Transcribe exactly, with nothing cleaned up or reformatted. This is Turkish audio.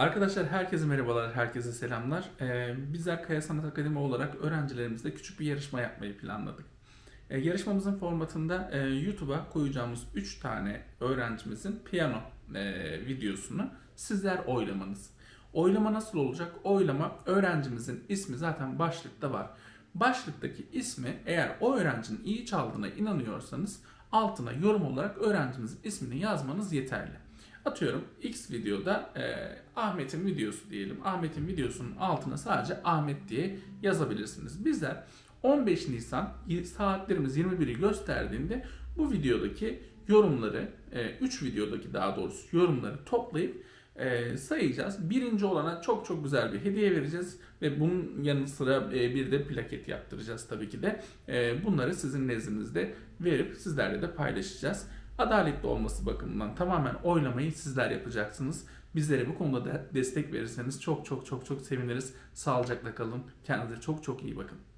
Arkadaşlar herkese merhabalar, herkese selamlar. Ee, bizler Kaya Sanat Akademi olarak öğrencilerimizle küçük bir yarışma yapmayı planladık. Ee, yarışmamızın formatında e, YouTube'a koyacağımız üç tane öğrencimizin piyano e, videosunu sizler oylamanız. Oylama nasıl olacak? Oylama öğrencimizin ismi zaten başlıkta var. Başlıktaki ismi eğer o öğrencinin iyi çaldığına inanıyorsanız altına yorum olarak öğrencimizin ismini yazmanız yeterli. Atıyorum X videoda e, Ahmet'in videosu diyelim. Ahmet'in videosunun altına sadece Ahmet diye yazabilirsiniz. Bizler on beş Nisan saatlerimiz yirmi biri gösterdiğinde bu videodaki yorumları, üç videodaki daha doğrusu yorumları toplayıp e, sayacağız. Birinci olana çok çok güzel bir hediye vereceğiz ve bunun yanı sıra e, bir de plaket yaptıracağız tabii ki de. E, bunları sizin nezdinizde verip sizlerle de paylaşacağız. Adaletli olması bakımından tamamen oylamayı sizler yapacaksınız. Bizlere bu konuda da destek verirseniz çok çok çok çok seviniriz. Sağlıcakla kalın. Kendinize çok çok iyi bakın.